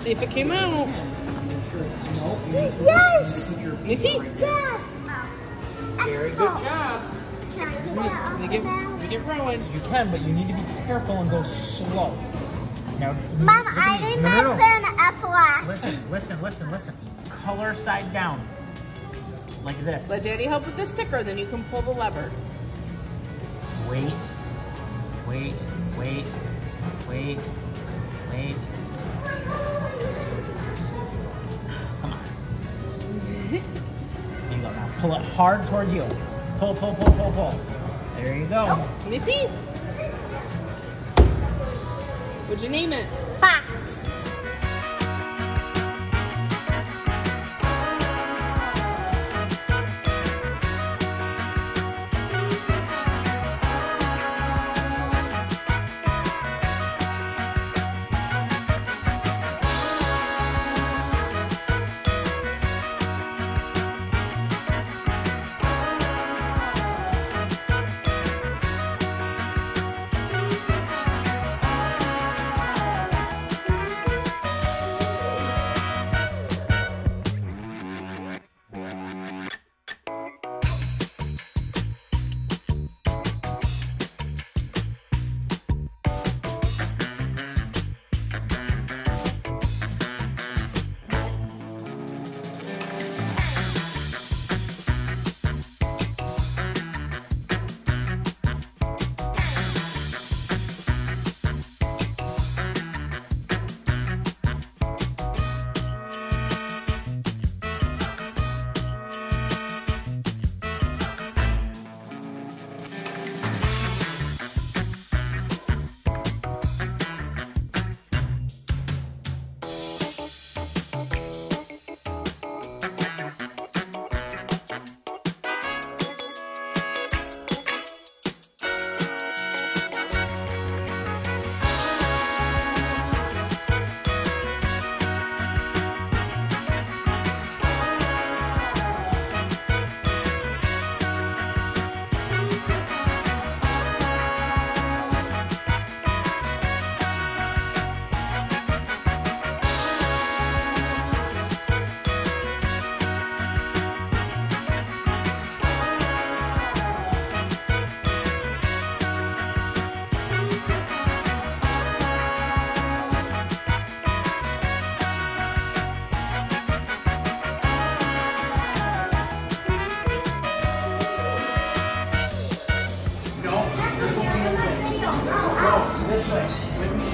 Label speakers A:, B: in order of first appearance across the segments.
A: see if it came out.
B: Yes!
A: Let me see.
B: Yeah.
C: Very good job.
B: Can I
A: We get rolling.
C: You can, but you need to be careful and go slow. Now,
B: Mom, I did not put an F
C: Listen. Color side down. Like this.
A: Let Daddy help with the sticker, then you can pull the lever.
C: Wait. Come on. There you go. Now pull it hard towards you. Pull. There you go.
A: Let me see. What'd you name it?
B: Fox.
C: This way, with me.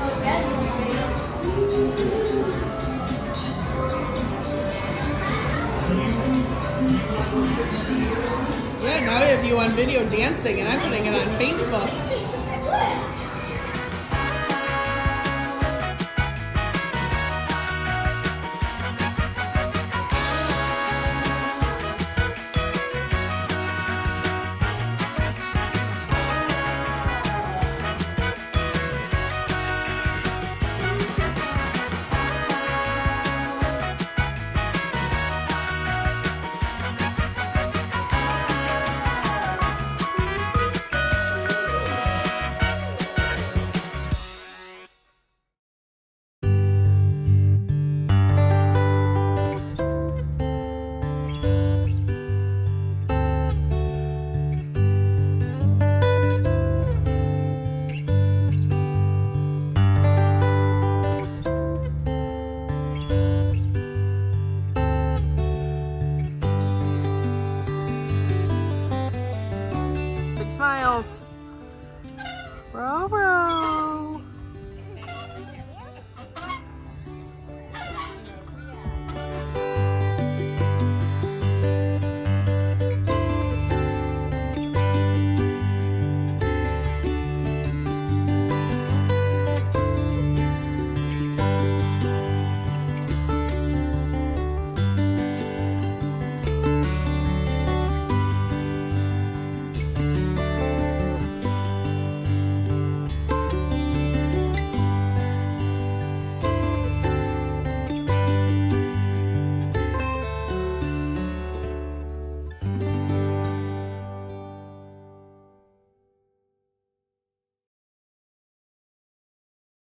A: Yeah, now I have you on video dancing and I'm putting it on Facebook. Smiles.